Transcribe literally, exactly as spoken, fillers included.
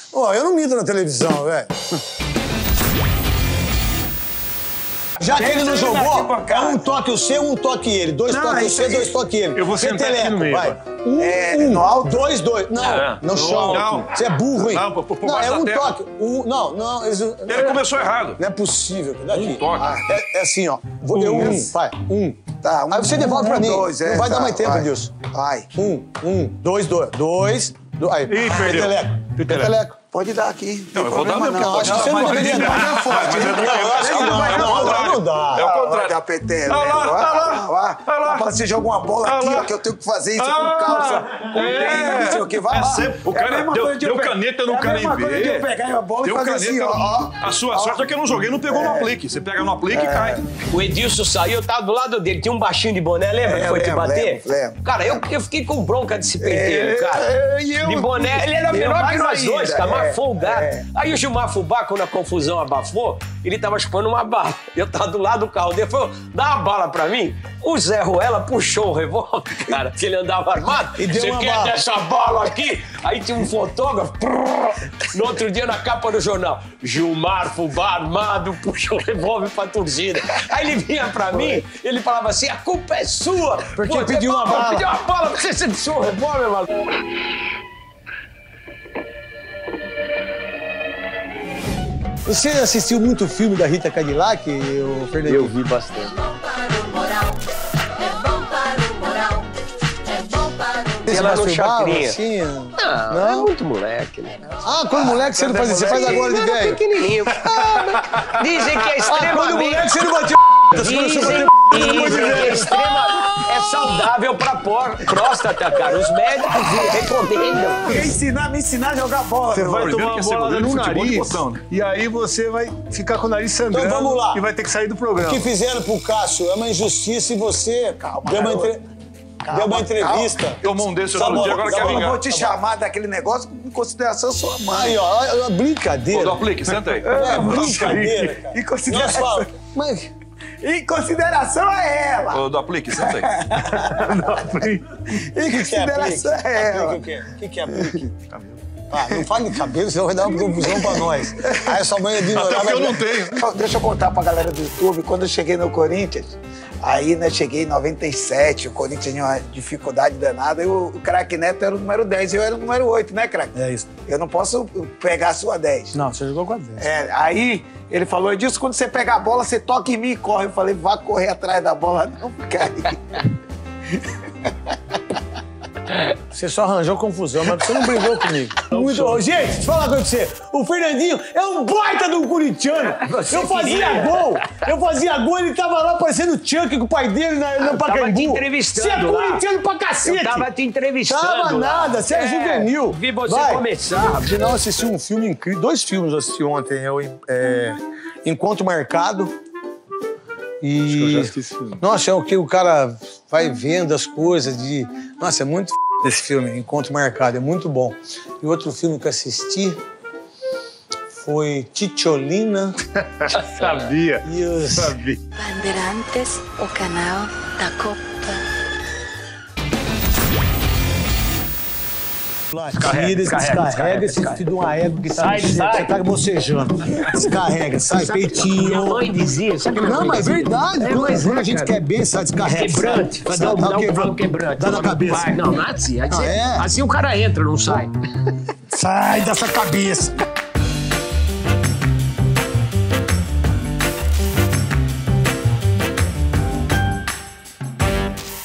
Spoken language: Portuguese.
Ó, eu não minto na televisão, velho. Já que ele não jogou, é um toque o seu, um toque ele. Dois não, toques o seu, dois toques ele. Eu vou sentar Peteleco, aqui no meio. Vai. Um, é, um, no alto? Dois, dois. Não, é, no, no chão. Não. Você é burro, hein? Não, por, por não é um terra. toque. Um, não, não. Eles, ele é, começou errado. Não é possível. Daqui. Um toque. Ah, é, é assim, ó. Um, eu, um, vai. Um. Tá, um. Aí você devolve um, pra mim. Dois, é, não vai tá, dar mais tempo vai. disso. Vai. Um, um, dois, dois. Dois. dois. Aí. Ih, perdeu. Peteleco. Peteleco. Pode dar aqui. Não, eu vou dar meu não. Acho que você não deveria dar. Não, forte. Não, acho que não. Não dá. É o contrário. Da peteleco. Olha lá, olha lá. Olha lá. Você joga uma bola aqui, ó, que eu tenho que fazer isso com calça, com tênis, não sei o que. Vai lá. O cara deu caneta no carimbê. Eu pegar a bola e fazer assim, ó. A sua sorte é que eu não joguei, não pegou no aplique. Você pega no aplique e cai. O Edilson saiu, eu tava do lado dele. Tinha um baixinho de boné, lembra que foi te bater? Lembro. Cara, eu, eu fiquei com bronca desse penteiro, cara. De boné. Ele era menor que nós dois, cara, mais folgado. Aí o Gilmar Fubá, quando a confusão abafou, ele tava chupando uma bala. Eu tava do lado do carro dele, falou, dá uma bala pra mim. O Zé Ruela puxou o revólver, cara, que ele andava armado. Você quer bala. Dessa bala aqui? Aí tinha um fotógrafo, prrr, no outro dia na capa do jornal, Gilmar Fubá armado, puxou o revólver pra torcida. Aí ele vinha pra mim, ele falava assim, a culpa é sua. Porque Pô, pediu uma bala. Pediu uma bala, você sempre puxou o revólver, mano. Você assistiu muito filme da Rita Cadillac, o Fernandinho? Eu vi bastante. Ela no chapinha. Assim? Não, não, é muito moleque, né? Ah, quando moleque você não fazia, você faz agora de velho? Pequenininho. Ah, dizem que é extremamente... Ah, quando moleque você não batia Dizem, dizem que é extrema... É saudável pra próstata, cara. Os médicos recomendam. Me ensinar, me ensinar a jogar bola. Você vai tomar uma bolada no nariz e aí você vai ficar com o nariz sangrando. Então vamos lá. E vai ter que sair do programa. O que fizeram pro Cássio é uma injustiça e você Calma, deu uma entrevista. Deu uma entrevista. Tomou um desse outro dia, agora quer vingar. Eu vou te chamar daquele negócio em consideração sua mãe. Aí, ó, brincadeira. Ô, do aplique, senta aí. É, brincadeira, cara. Em consideração... Nossa, mas... Em consideração a ela. Ô, do aplique, senta aí. Do aplique. Em consideração a ela. O que, que é aplique? Ah, não fale de cabelo, senão vai dar uma confusão pra nós. Aí sua mãe é ignorada. Até porque eu não tenho. Deixa eu contar pra galera do YouTube, quando eu cheguei no Corinthians, aí, né, cheguei em noventa e sete, o Corinthians tinha uma dificuldade danada, e o, o craque Neto era o número dez, e eu era o número oito, né, craque? É isso. Eu não posso pegar a sua dez. Não, você jogou com a dez. É, aí ele falou, Edilson, quando você pegar a bola, você toca em mim e corre. Eu falei, vá correr atrás da bola, não, fica aí. Você só arranjou confusão, mas você não brigou comigo. Muito bom. Gente, deixa eu falar com você. O Fernandinho é um baita de um corintiano. Você eu fazia queria. gol. Eu fazia gol, ele tava lá parecendo o Chuck com o pai dele na, no Pacaembu. Tava te entrevistando. Você é lá. corintiano pra cacete. Eu tava te entrevistando. Tava nada, você é, é juvenil. Vi você Vai. começar. Afinal, eu assisti um filme incrível. Dois filmes eu assisti ontem. Eu, é, Encontro Marcado. E... Acho que eu já assisti esse filme. Nossa, é o que o cara vai vendo as coisas de... Nossa, é muito f... esse filme, Encontro Marcado, é muito bom. E outro filme que eu assisti foi Ticholina. Sabia, e os... sabia. Bandeirantes, o canal da Copa. Tira, descarrega, descarrega esse filho de uma égua que tá Sai, mexendo, sai. você tá bocejando. Descarrega, sai, Minha peitinho. mãe dizia, sabe que minha Não, mãe mas é dizia? verdade. É, Quando, mas quando é, a gente cara. quer bem, sai, descarrega. Quebrante. Vai Sai, dar, dá dá, o um, quebrante. dá um quebrante. Dá na cabeça. Vai, não, não é assim. Assim, Ah, é? assim o cara entra, não sai. Sai dessa cabeça.